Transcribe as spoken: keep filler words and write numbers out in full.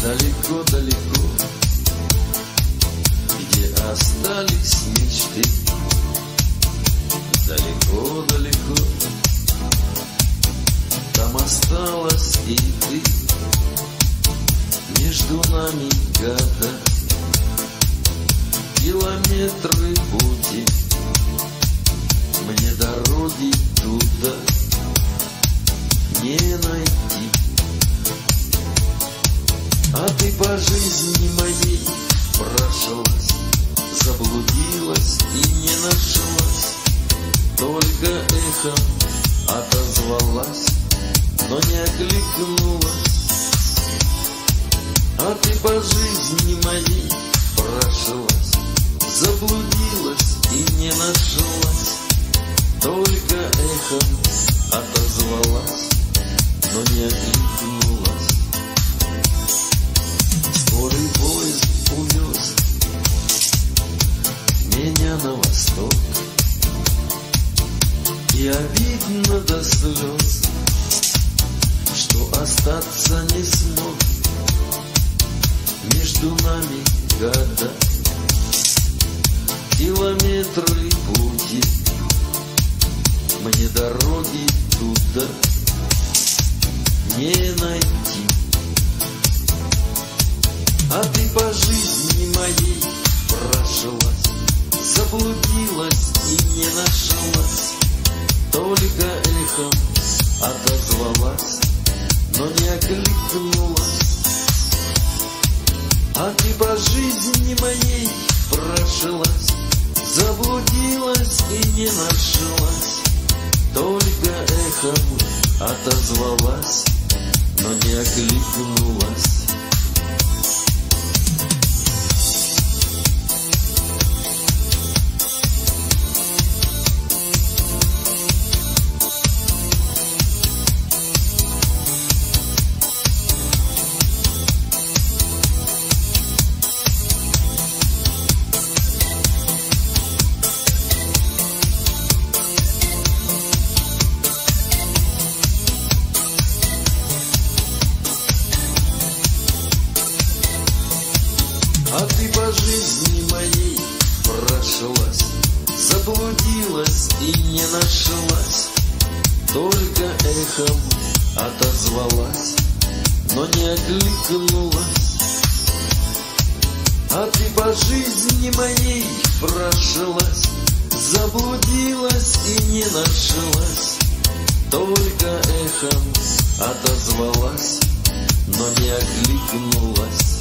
далеко-далеко, где остались мечты. Далеко-далеко, там осталась и ты. Между нами года, километры пути. Мне дороги туда не найти. А ты по жизни моей прошлась, заблудилась и не нашлась. Только эхом отозвалась, но не окликнулась. А ты по жизни моей прошлась, заблудилась и не нашлась. Только эхом отозвалась, но не окликнулась. Скорый поезд увез меня на восток, и обидно до слез, что остаться не смог. Между нами года, километры пути. Мне дороги туда не найти. А ты по жизни моей прошлась, заблудилась и не нашлась. Только эхом отозвалась, но не окликнулась. А ты по жизни моей прошлась, заблудилась и не нашлась. Только эхом отозвалась, но не окликнулась. А ты по жизни моей прошлась, заблудилась и не нашлась. Только эхом отозвалась, но не окликнулась. А ты по жизни моей прошлась, заблудилась и не нашлась. Только эхом отозвалась, но не окликнулась.